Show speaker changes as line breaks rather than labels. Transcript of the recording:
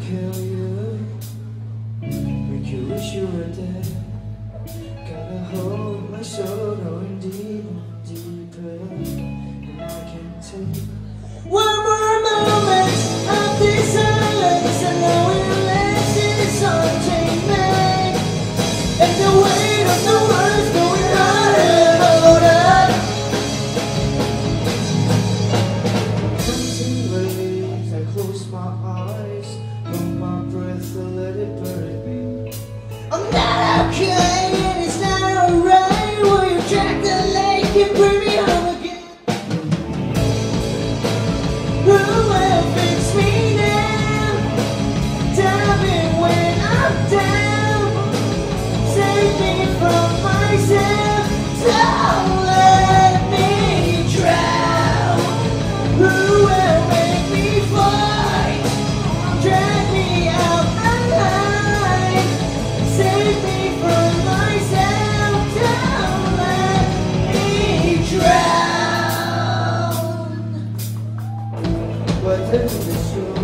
kill you, make you wish you were dead. Got a hold of my soul going deeper, deeper, and I can't take one more moment of this silence. I know it lasts its haunting me, and the weight of the words going harder and harder. Something waves, I close my eyes, hold my breath and let it burn me. I'm not okay, and it's not alright. Will you drag the lake and bring me home again? Who will fix me now? Tell me when I'm down. Save me from myself. Don't let me drown. Who will make me fight? Drag me out alive. Save me from myself. Don't let me drown. But this is